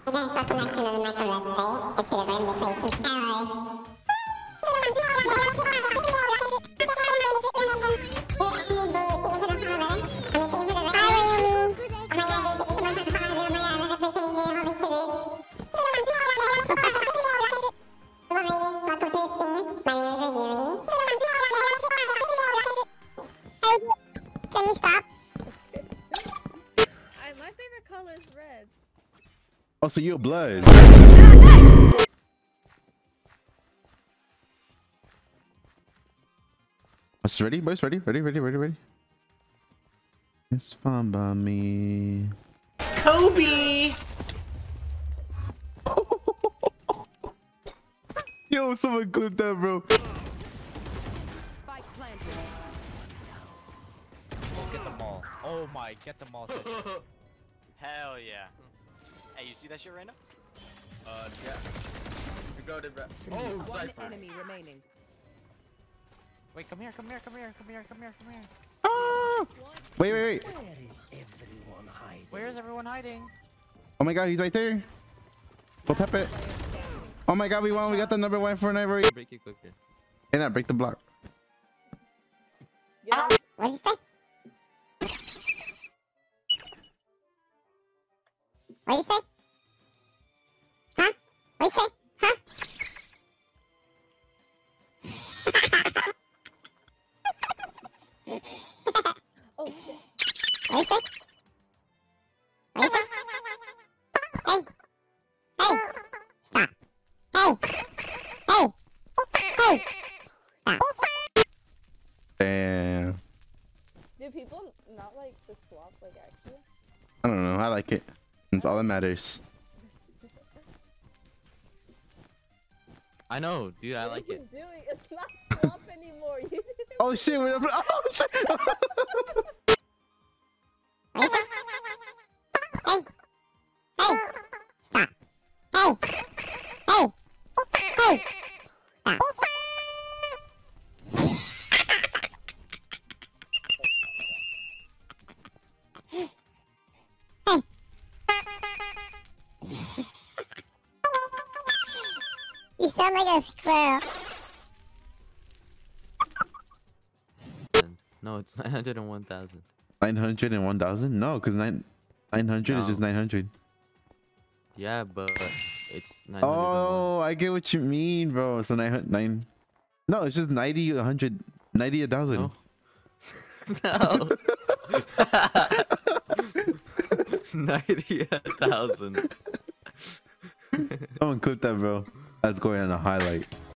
guys, welcome back to another Micro Let's Play. It's the random play some Skywars. Can you stop? My favorite color is red. Oh, so you're blood. What's ready, boys? Ready? It's fun by me. Kobe! Yo, someone clip that, bro. Spike planted. Oh, get them all. Oh my, get them all. Hell yeah. Hey, you see that shit right now? Yeah. You got it, bro. Oh, One Cypher. enemy remaining. Wait, come here. Ah! Wait. Where is everyone hiding? Oh my god, he's right there. We'll pep it. Oh my god, we won. We got the number one for never. Break it quicker. Hey, now break the block. What'd you say? What'd you say? Huh? What'd you say? Huh? Oh shit. What'd you say? What'd you say? Hey! Hey! Stop! Hey! Hey! Hey! Stop! Damn. Do people not like the swap like actually? I don't know. I like it. It's all that matters. I know, dude. I like it. What are you doing? It's not swap anymore. You didn't. Oh shit! We're up. Oh shit! Hey! Hey! Stop! Hey! Hey! Hey! Stop! You sound like a squirrel. No, it's 901,000. 900 and 1,000? No, because 900 is just 900. Yeah, but it's 901. Oh, I get what you mean, bro. So 9. No, it's just 90, 100, 90, 1,000. No. 90,000. Someone clip that, bro. That's going on a highlight.